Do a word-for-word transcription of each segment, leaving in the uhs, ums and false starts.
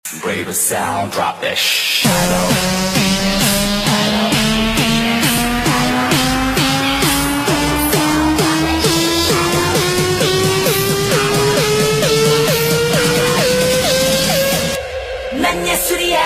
Brave a sound, drop that shadow. 난 예술이야.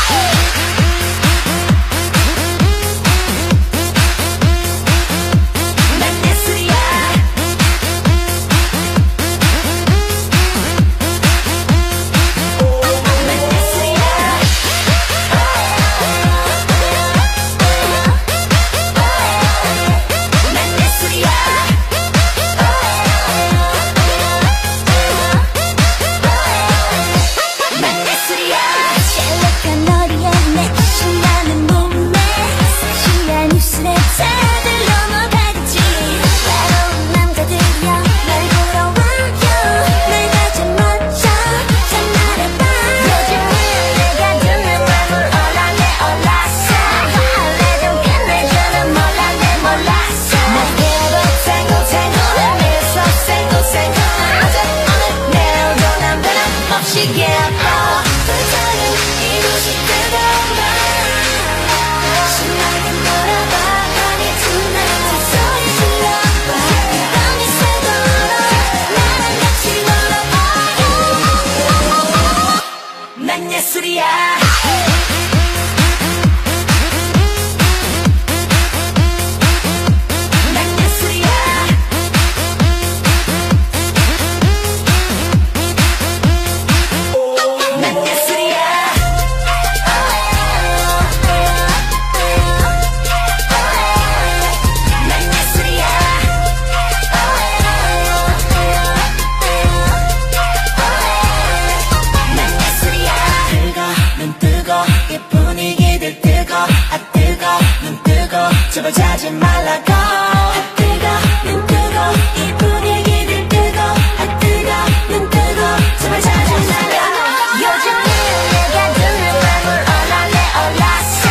제발 자지 말라고. 아 뜨거 눈 뜨거 이 분위기들 뜨거. 아 뜨거 눈 뜨거 제발 자지 말라고. 요즘은 내가 듣는 맘을 올라내 올라서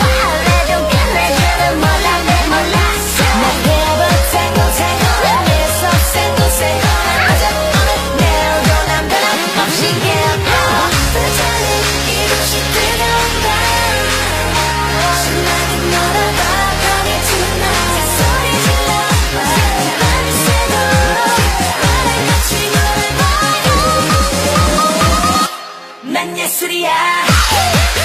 화내 좀 끝내주는 몰랐네 몰랐어. 내게로 탱고 탱고 내서 생고 생고 어제 오늘 내일도 난 변함없이 예뻐. 불타는 이곳이 뜨거운 밤 신나게 놀아봐. 난 예술이야.